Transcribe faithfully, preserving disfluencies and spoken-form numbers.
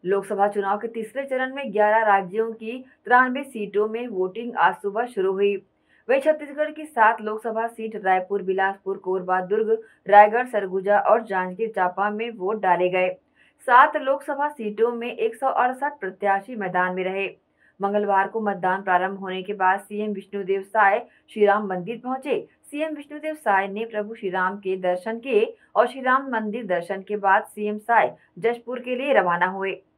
लोकसभा चुनाव के तीसरे चरण में ग्यारह राज्यों की तिरानवे सीटों में वोटिंग आज सुबह शुरू हुई। वहीं छत्तीसगढ़ की सात लोकसभा सीट रायपुर, बिलासपुर, कोरबा, दुर्ग, रायगढ़, सरगुजा और जांजगीर चांपा में वोट डाले गए। सात लोकसभा सीटों में एक सौ अड़सठ प्रत्याशी मैदान में रहे। मंगलवार को मतदान प्रारंभ होने के बाद सीएम विष्णुदेव साय श्री राम मंदिर पहुंचे। सीएम विष्णुदेव साय ने प्रभु श्री राम के दर्शन किए और श्री राम मंदिर दर्शन के बाद सीएम साय जशपुर के लिए रवाना हुए।